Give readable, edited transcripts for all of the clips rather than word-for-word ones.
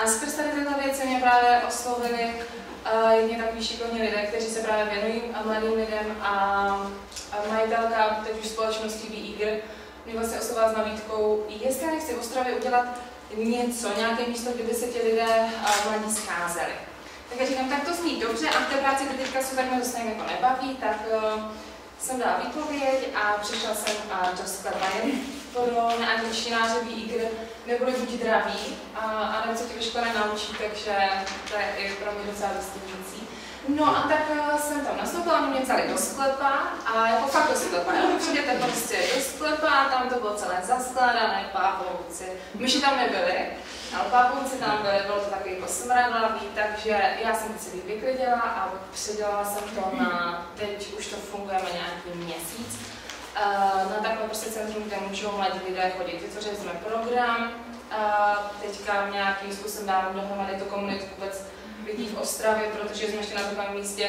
A skrz tady tyto věci mě právě oslovili jedni takový šikovní lidé, kteří se právě věnují mladým lidem a majitelka teď už společnosti Be Eager mě vlastně oslovila s nabídkou, jestli nechci v Ostravě udělat něco, nějaké místo, kde by se ti lidé mladí scházeli. Tak já říkám, tak to zní dobře a v té práci, kde teďka jsou, tak mě to stejně jako nebaví, tak jsem dala výpověď a přišla jsem do sklepa. Pro neangličtináře Be Eager nebude buď draví a nevím, co ti ve škole naučí, takže to je i pro mě docela dostupující. No a tak jsem tam nastoupila, oni mě vzali do sklepa a jako fakt do sklepa, jo? Přijdete prostě do sklepa, tam to bylo celé zaskládané, pávouci. Myši tam nebyly, ale pávouci tam byly, bylo to takový jako smradlavý, takže já jsem to celý vyklidila a předělala jsem to na, teď už to fungujeme nějaký měsíc, na takové prostě centrum, kde můžou mladí lidé chodit. Vytvořili jsme program, teďka nějakým způsobem dáme dohromady tu komunitu vůbec lidí v Ostravě, protože jsme ještě na takovém místě,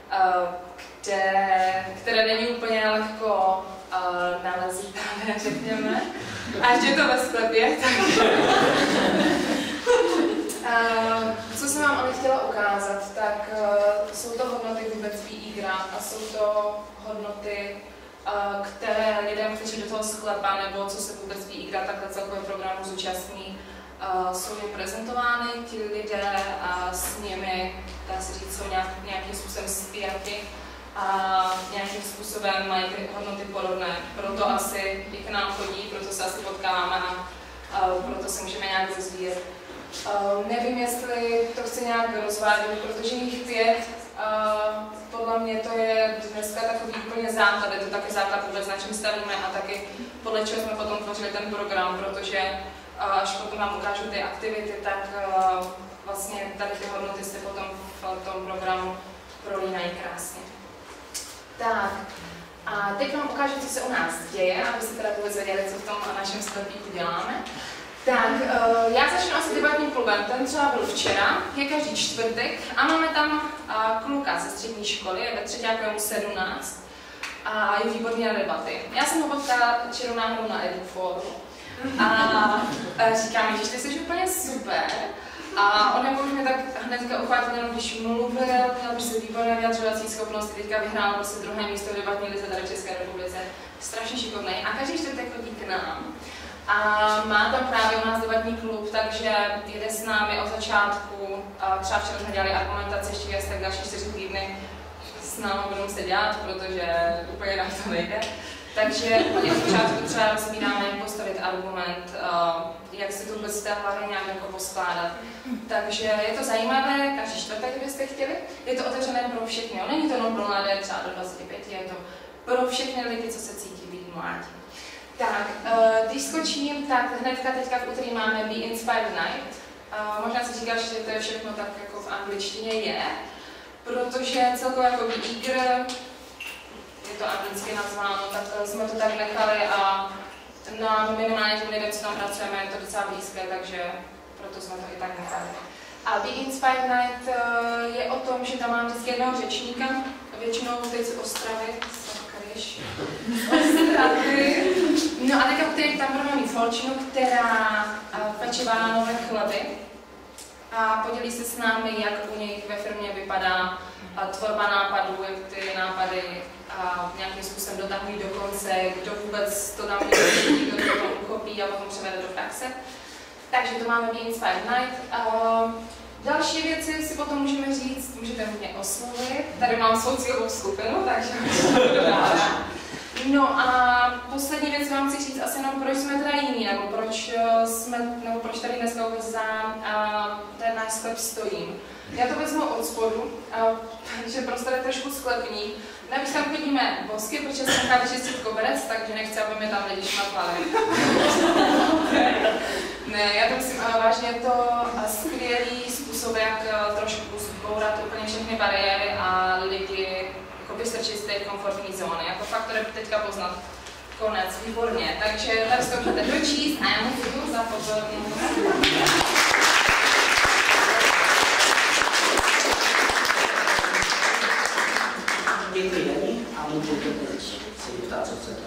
které není úplně lehko nalezitelné, řekněme. A ještě je to ve sklepě, takže... Co jsem vám ale chtěla ukázat, tak jsou to hodnoty vůbec Be Eagera a jsou to hodnoty, které lidem, kteří do toho sklepa, nebo co se vůbec Be Eagera takhle celkově programu zúčastní, jsou jim prezentovány, ti lidé a s nimi, dá se říct, jsou nějakým způsobem spjaty a nějakým způsobem mají hodnoty podobné. Proto asi i k nám chodí, proto se asi potkáváme a proto se můžeme nějak rozvíjet. Nevím, jestli to chci nějak rozvádět, protože jich 5, podle mě to je dneska takový úplně základ, je to taky základ vůbec, na čem stavíme a taky podle čeho jsme potom tvořili ten program, protože až potom vám ukážu ty aktivity, tak vlastně tady ty hodnoty se potom v tom programu prolínají krásně. Tak, a teď vám ukážu, co se u nás děje, abyste teda vůbec věděli, co v tom našem sklepíku děláme. Tak, já začnu asi debatním klubem, ten třeba byl včera, je každý čtvrtek a máme tam kluka ze střední školy, je ve třetíku 17 a je výborný na debaty. Já jsem ho potkala čirou náhodou na EduForu a říkám, že ty jsi úplně super. A on jako už mě tak hnedka uchvátil, jenom když mluvil, měl prostě výborné vyjadřovací schopnosti, teďka vyhrál prostě druhé místo v debatní lize tady v České republice. Strašně šikovný a každý čtvrtek chodí k nám. A má tam právě u nás debatní klub, takže jede s námi od začátku. Třeba včera jsme dělali argumentaci, ještě tak další 4 týdny s námi budou se dělat, protože úplně nám to nejde. Takže od začátku třeba rozbíráme, jak postavit argument, jak si to vůbec z té hlavy nějak jako poskládat. Takže je to zajímavé, každý čtvrtek, kdybyste chtěli. Je to otevřené pro všechny, není to jenom pro mladé, třeba do 25, je to pro všechny lidi, co se cítí být mladí. Tak, když skočím, tak hnedka teďka v úterý máme Be Inspired Night. Možná si říkáš, že to je všechno tak jako v angličtině je, protože celkově jako Be Eager, je to anglicky nazváno, tak jsme to tak nechali a na minimálně těm lidem, co tam pracujeme, je to docela blízké, takže proto jsme to i tak nechali. A Be Inspired Night je o tom, že tam mám vždycky jednoho řečníka, většinou teď z Ostravy, no a teďka který tam budeme mít holčinu, která peče banánové chleby a podělí se s námi, jak u nich ve firmě vypadá tvorba nápadů, jak ty nápady nějakým způsobem dotahují do konce, kdo vůbec to tam neví, kdo to uchopí a potom převede do praxe. Takže to máme Be Inspired Night. Další věci si potom můžeme říct, můžete mě oslovit. Tady mám svou cílovou skupinu, takže no a poslední věc vám chci říct asi jenom, proč jsme teda jiní, nebo proč tady dneska vůbec za ten náš sklep stojím. Já to vezmu od spodu, že prostor je trošku sklepní. Navíc tam chodíme bosky, protože jsem nechala vyčistit koberec, takže nechci, aby mi tam lidi šmatlali. Ne, já to myslím, ale vážně je to skvělý způsob, jak trošku zbourat úplně všechny bariéry a lidi vystrčit z té komfortní zóny. Jako fakt to jde teďka poznat. Konec, výborně. Takže tady se to můžete dočíst a já mu děkuju za pozornost. Děkuji a můžete teď se vyptát, co chcete.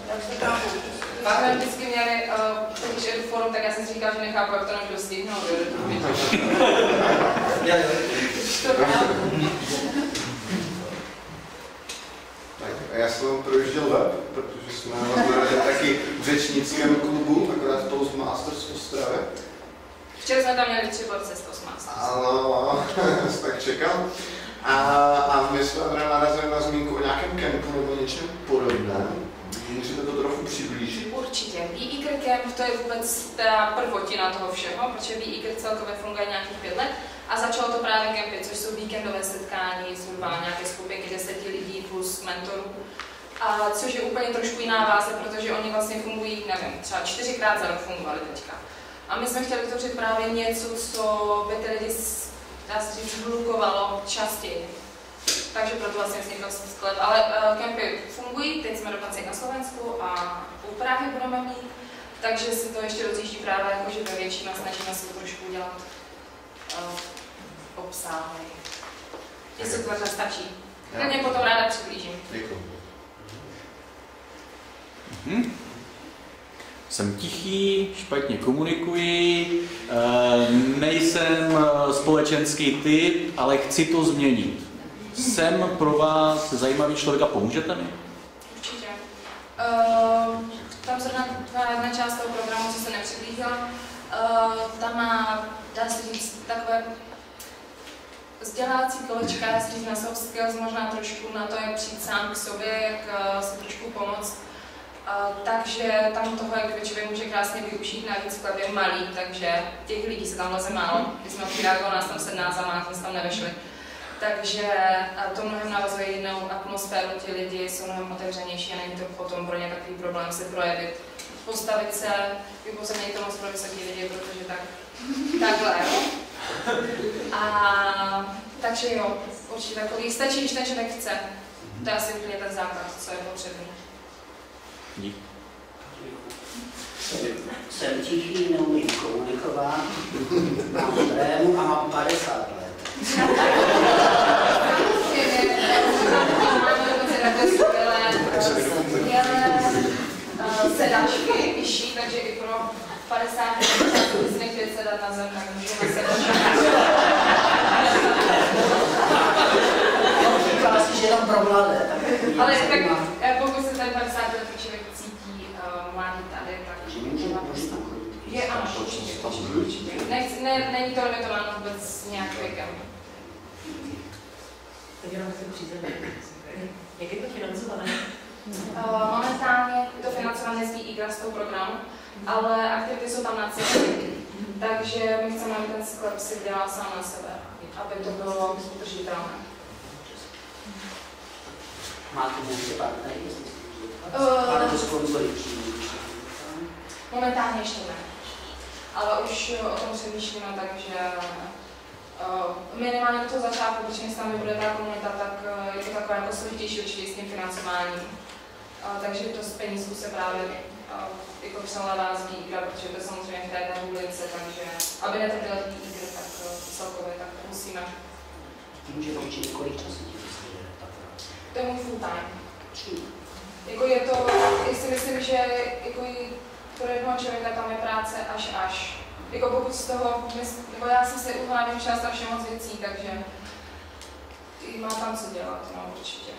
Pak jsme vždycky měli, když EduForum, tak já jsem si říkal, že nechápu, jak to nemůžu stihnout. Já jsem projížděl web, protože jsme vlastně taky v řečnickém klubu, akorát Toastmasters v Ostravě. Včera jsme tam měli 3 porce z Toastmasters. Ano, tak čekal. A my jsme teda narazili na zmínku o nějakém kempu nebo něčem podobném. Můžete to trochu přiblížit? Určitě. VE Camp to je vůbec ta prvotina toho všeho, protože VE celkově funguje nějakých 5 let a začalo to právě kempy, což jsou víkendové setkání, zhruba nějaké skupinky 10 lidí plus mentorů. A což je úplně trošku jiná váze, protože oni vlastně fungují, nevím, třeba 4krát za rok fungovali teďka. A my jsme chtěli vytvořit právě něco, co by ty lidi, dá se říct, hlukovalo častěji. Takže proto vlastně vznikl sklep. Ale kempy fungují, teď jsme dokonce i na Slovensku a u Prahy budeme mít, takže si to ještě rozjíždí právě jakože ve větším a snažíme se to trošku udělat obsáhlej. Jestli to takhle stačí. Tak mě potom ráda přiblížím. Děkuji. Jsem tichý, špatně komunikuji, nejsem společenský typ, ale chci to změnit. Jsem pro vás zajímavý člověk a pomůžete mi? Určitě. Tam zrovna jedna část toho programu, co se nepřiblížila, tam má, dá se říct, takové vzdělávací kolečka, dá se říct na soft skills, možná trošku na to, jak přijít sám k sobě, jak si trošku pomoct. Takže tam toho, jak člověk může krásně využít, navíc sklep je malý, takže těch lidí se tam leze málo. Když jsme přidáli, nás tam 17 a nás tam nevešli. Takže to mnohem navazuje jinou atmosféru, ti lidi jsou mnohem otevřenější a není to potom pro ně takový problém se projevit. Postavit se, vypozor není to moc pro vysoký lidi, protože takhle, jo. Takže jo, určitě takový, stačí, když ten člověk chce. To je asi úplně ten základ, co je potřebný. Dík. Jsem tichý, neumím komunikovat, mám trému a mám 50 let. Máme dokonce takové skvělé sedačky vyšší, takže i pro 50 let nechtět sedat na zem, tak můžeme sedačky. Říkala si, že jenom pro mladé. Ale tak pokud se ten 50 let člověk cítí mladý tady, tak je ano, určitě. Není to limitováno vůbec nějak věkem. Tak jenom se přizemí. Jak je to financované? Momentálně je to financované z e-grastou programu, ale aktivity jsou tam na cíli. Takže my chceme, aby ten sklep si dělal sám na sebe, aby to bylo udržitelné. Máte nějaké partnery, jestli máte sponzory? Momentálně ještě ne. Ale už o tom přemýšlíme, takže minimálně do toho začátku, protože když tam bude ta komunita, tak je to takové jako složitější určitě s tím financováním. Takže to z penízů se právě jako přelévá z výhra, protože to je samozřejmě v té ulici, takže aby netrpěla ty výhry, tak celkově tak musíme. Tím, že určitě kolik času ti to je můj full time. Jako je to, já si myslím, že jako pro jednoho člověka tam je práce až. Jako pokud z toho, nebo já jsem si uhládím včas strašně moc věcí, takže má tam co dělat, no určitě.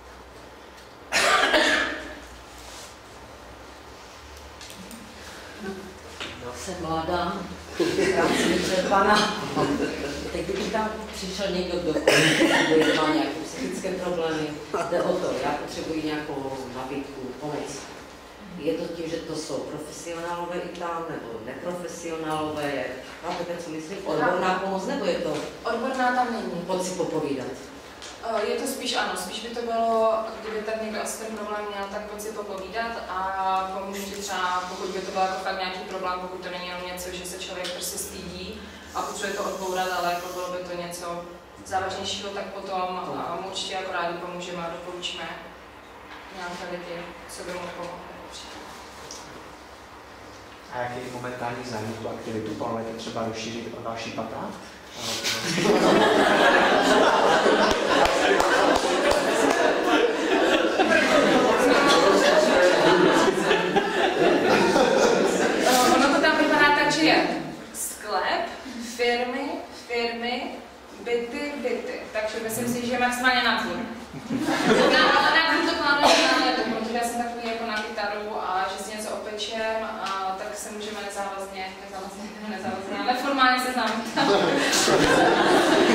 Jsem mladá, krátce vyčerpaná. Teď kdyby tam přišel někdo, kdo má nějaké psychické problémy, jde o to, já potřebuji nějakou nabídku, pomoc. Je to tím, že to jsou profesionálové i tam, nebo neprofesionálové, chápete, co myslím? Odborná pomoc, nebo je to? Odborná tam není. Pojď si popovídat. Je to spíš ano, spíš by to bylo, kdyby tak někdo asi ten problém měl, tak pojď si popovídat a pomůžu ti třeba, pokud by to byl jako fakt nějaký problém, pokud to není jenom něco, že se člověk prostě stydí a potřebuje to odbourat, ale jako bylo by to něco závažnějšího, tak potom mu určitě jako rádi pomůžeme a doporučíme nějaké lidi, co by mu pomohlo. A jaký je momentální zájem tu aktivitu? Plánujete třeba rozšířit o další patra? Ono to tam vypadá tak, že je sklep, firmy, firmy, byty. Takže myslím si, že maximálně na dvůr. Na dvůr to plánujeme, protože já jsem takový jako na kytaru a že si něco opečem, a tak se můžeme nezávazně, neformálně se známe.